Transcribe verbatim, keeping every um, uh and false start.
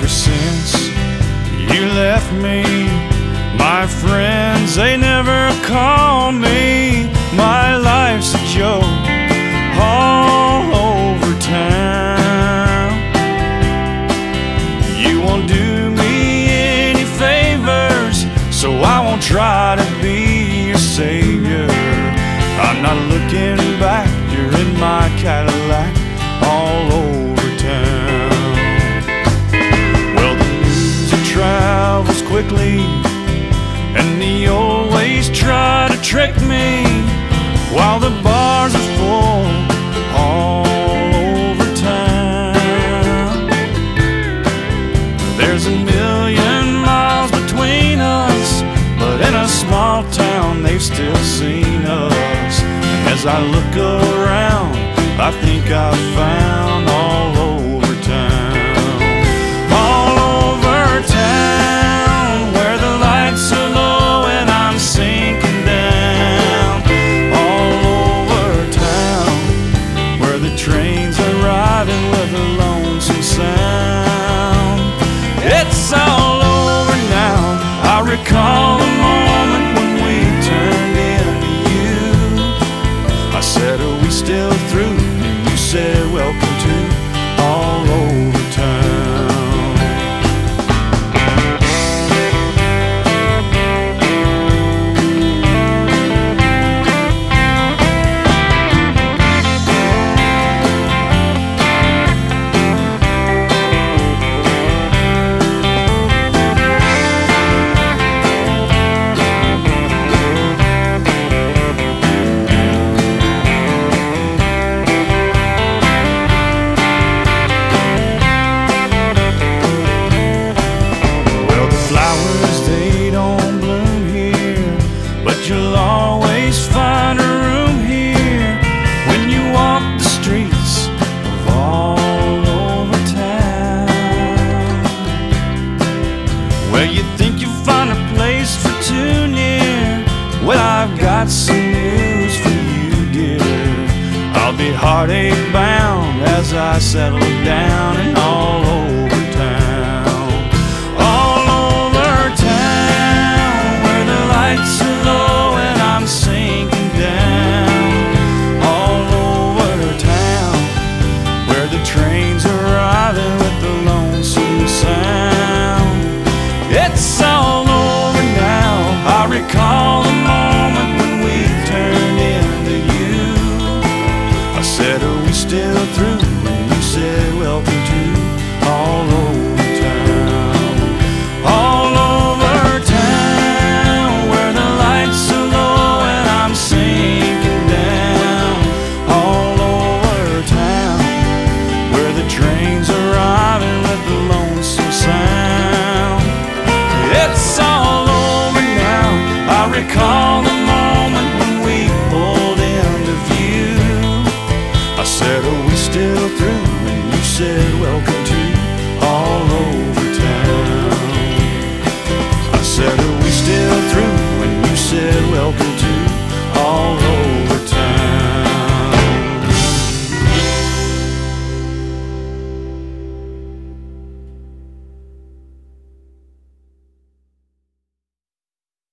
since you left me, my friends, they never call me. My life's a joke all over town. You won't do me any favors, so I won't try to be your savior. I'm not looking back, you're in my Cadillac all over town. Well, the news, it travels quickly, and the old ways try to trick me, while the bars are full all over town. There's a million miles between us, but in a small town they've still seen us. And as I look around, I think I've found all over town. All over town, where the lights are low and I'm sinking down. All over town, where the trains are riding with a lonesome sound. It's all over now. I recall the moment when we turned into you. I said, are we still through? And you said, welcome to all over town. You'll always find a room here when you walk the streets of all over town. Well, you think you'll find a place for two near. Well, I've got some news for you, dear. I'll be heartache bound as I settle down and all over